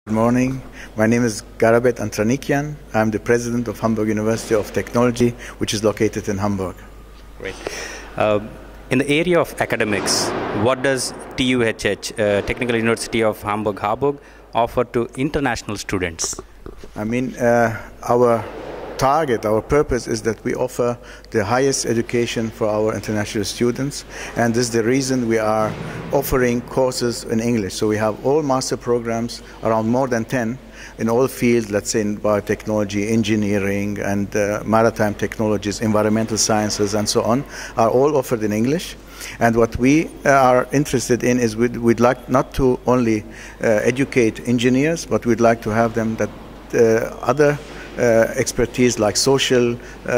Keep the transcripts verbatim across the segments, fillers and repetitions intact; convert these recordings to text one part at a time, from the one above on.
Good morning. My name is Garabed Antranikian. I'm the president of Hamburg University of Technology, which is located in Hamburg. Great. Uh, in the area of academics, what does T U H H, uh, Technical University of Hamburg Harburg, offer to international students? I mean, uh, our target, our purpose is that we offer the highest education for our international students, and this is the reason we are offering courses in English. So we have all master programs, around more than ten, in all fields, let's say in biotechnology, engineering, and uh, maritime technologies, environmental sciences, and so on, are all offered in English. And what we are interested in is we'd, we'd like not to only uh, educate engineers, but we'd like to have them that uh, other Uh, expertise like social, uh,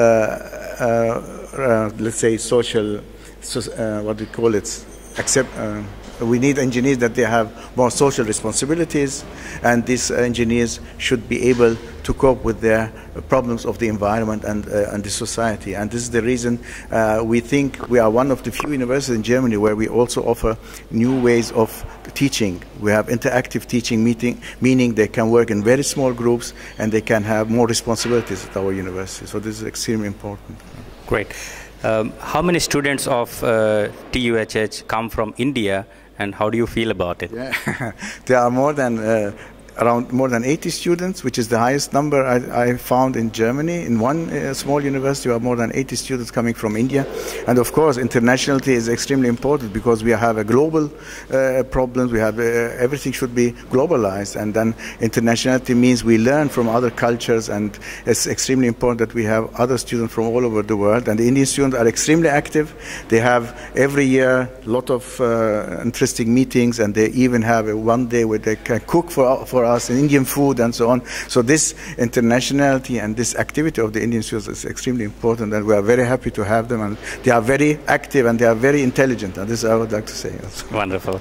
uh, uh, let's say social, so, uh, what do you call it, accept, uh, we need engineers that they have more social responsibilities, and these engineers should be able to cope with their problems of the environment and, uh, and the society. And this is the reason uh, we think we are one of the few universities in Germany where we also offer new ways of teaching. We have interactive teaching, meeting, meaning they can work in very small groups and they can have more responsibilities at our university. So this is extremely important. Great. Um, how many students of uh, T U H H come from India, and how do you feel about it? Yeah. There are more than uh, around more than eighty students, which is the highest number I, I found in Germany. In one uh, small university, we have more than eighty students coming from India. And of course, internationality is extremely important because we have a global uh, problem. We have uh, everything should be globalized, and then internationality means we learn from other cultures, and it's extremely important that we have other students from all over the world. And the Indian students are extremely active. They have every year a lot of uh, interesting meetings, and they even have a one day where they can cook for for us in Indian food and so on. So this internationality and this activity of the Indian students is extremely important, and we are very happy to have them, and they are very active and they are very intelligent, and this I would like to say also. Wonderful.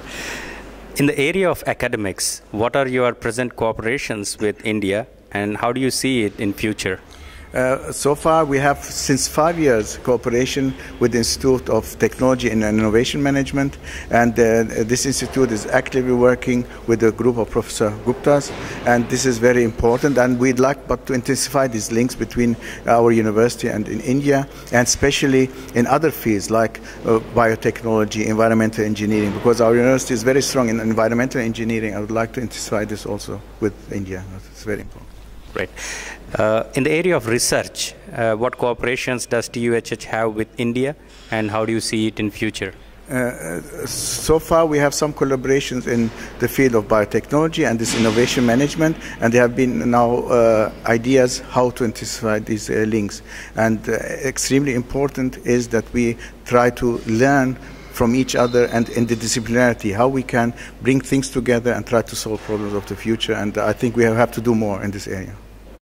In the area of academics, what are your present cooperations with India, and how do you see it in future? Uh, so far, we have, since five years, cooperation with the Institute of Technology and Innovation Management, and uh, this institute is actively working with a group of Professor Guptas, and this is very important, and we'd like but to intensify these links between our university and in India, and especially in other fields like uh, biotechnology, environmental engineering, because our university is very strong in environmental engineering. I would like to intensify this also with India. It's very important. Right. Uh, in the area of research, uh, what cooperations does T U H H have with India, and how do you see it in future? Uh, so far we have some collaborations in the field of biotechnology and this innovation management, and there have been now uh, ideas how to intensify these uh, links. And uh, extremely important is that we try to learn from each other and in the disciplinarity, how we can bring things together and try to solve problems of the future, and I think we have to do more in this area.